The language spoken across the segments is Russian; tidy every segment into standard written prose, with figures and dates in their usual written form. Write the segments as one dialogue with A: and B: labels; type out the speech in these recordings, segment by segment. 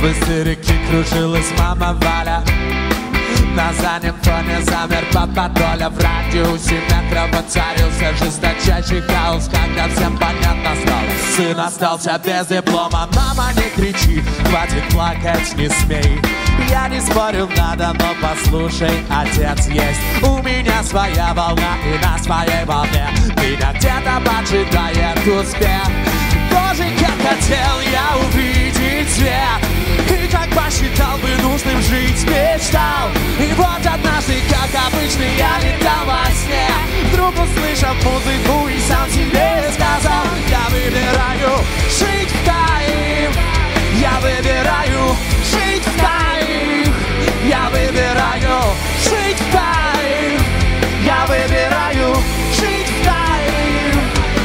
A: В истерике кружилась мама Валя. На заднем фоне замер папа Толя. В радиусе метра воцарился жесточайший хаос, когда всем понятно стало: сын остался без диплома. Мама, не кричи, хватит плакать, не смей. Я не спорю, надо, но послушай, отец есть. У меня своя волна, и на своей волне меня где-то поджидает успех. Боже, как хотел я увидеть свет, и как посчитал бы нужным жить, мечтал. И вот однажды, как обычно, я летал во сне, вдруг услышав музыку и сам себе сказал: я выбираю жить в кайф, я выбираю жить в кайф, я выбираю жить в кайф, я выбираю жить в кайф.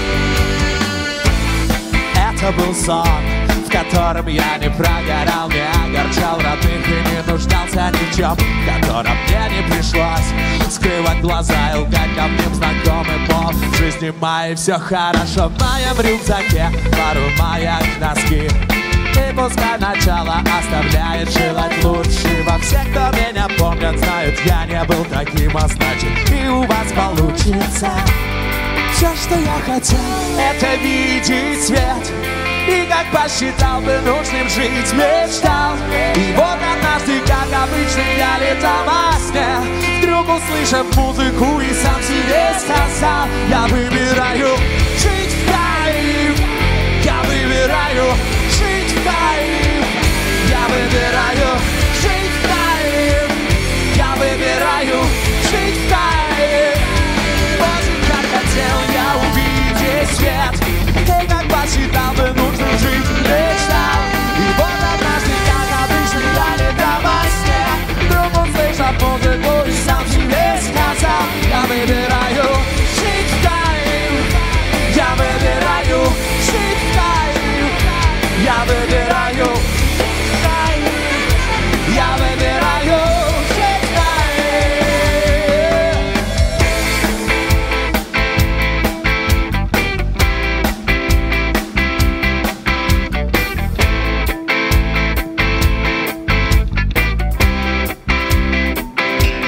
A: Это был сон, в котором я не прогорал, не огорчал родных и не нуждался ни в чем, в котором мне не пришлось скрывать глаза и лгать давним знакомым. Мол, в жизни моей все хорошо, в моем рюкзаке пару маек, носки. И пускай начало оставляет желать лучшего. Все, кто меня помнят, знают, я не был таким, а значит и у вас получится. Все, что я хотел, это видеть свет, и как посчитал бы нужным жить, мечтал. И вот однажды, как обычно, я летал во сне, вдруг услышав музыку и сам себе сказал: я выбираю жить в кайф, я выбираю жить в кайф, я выбираю жить в кайф, я выбираю жить в кайф. Боже, как хотел я увидеть свет, и как посчитал бы нужным жить, мечтал. И вот однажды, как обычно, я летал во сне, вдруг услышав музыку и сам себе сказал: я выбираю жить в кайф, я выбираю жить в кайф, я выбираю кайф, я выбираю жить в кайф.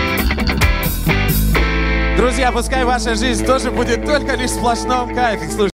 A: Друзья, пускай ваша жизнь тоже будет только лишь в сплошном кайфе.